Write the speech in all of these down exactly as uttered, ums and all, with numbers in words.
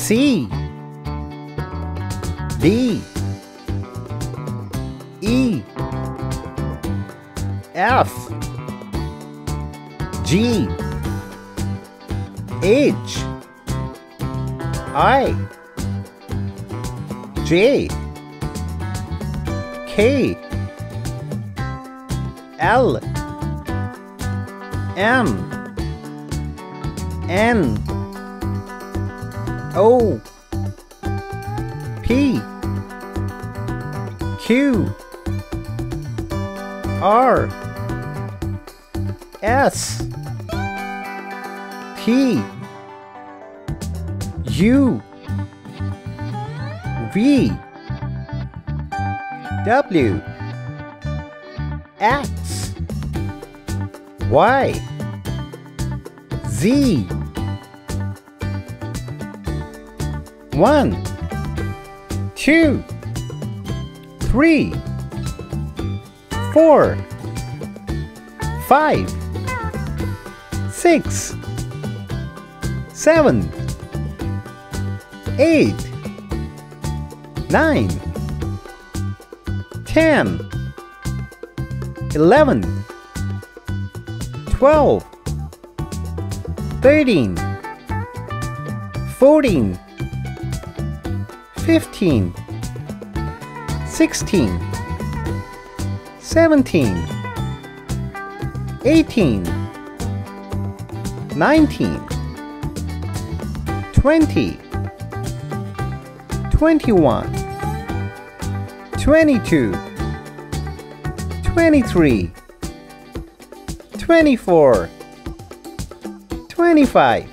C D E F G H I J K L M N O P Q R S T U V W X Y Z. One, two, three, four, five, six, seven, eight, nine, ten, eleven, twelve, thirteen, fourteen, fifteen, sixteen, seventeen, eighteen, nineteen, twenty, twenty-one, twenty-two, twenty-three, twenty-four, twenty-five,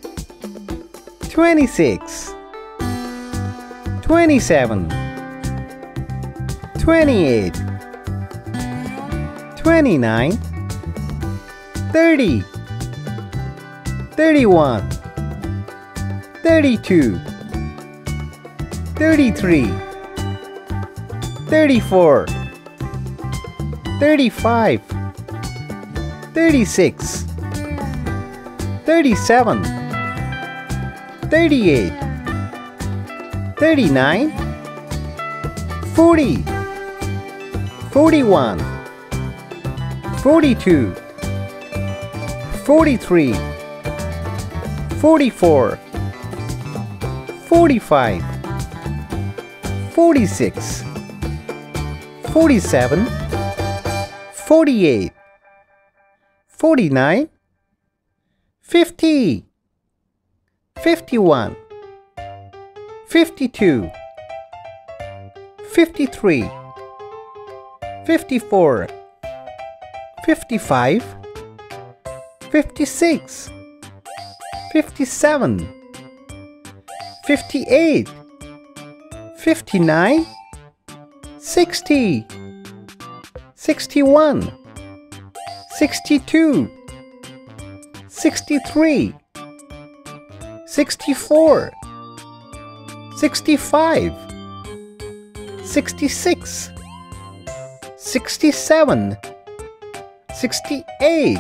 twenty-six, twenty-seven, twenty-eight, twenty-nine, thirty, thirty-one, thirty-two, thirty-three, thirty-four, thirty-five, thirty-six, thirty-seven, thirty-eight, thirty-nine, forty, forty-one, forty-two, forty-three, forty-four, forty-five, forty-six, forty-seven, forty-eight, forty-nine, fifty, fifty-one, fifty-two, fifty-three, fifty-four, fifty-five, fifty-six, fifty-seven, fifty-eight, fifty-nine, sixty, sixty-one, sixty-two, sixty-three, sixty-four, sixty-five, sixty-six, sixty-seven, sixty-eight,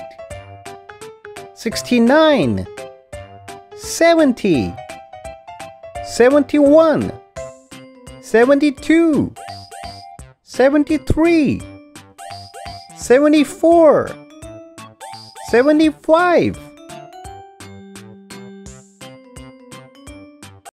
sixty-nine, seventy, seventy-one, seventy-two, seventy-three, seventy-four, seventy-five,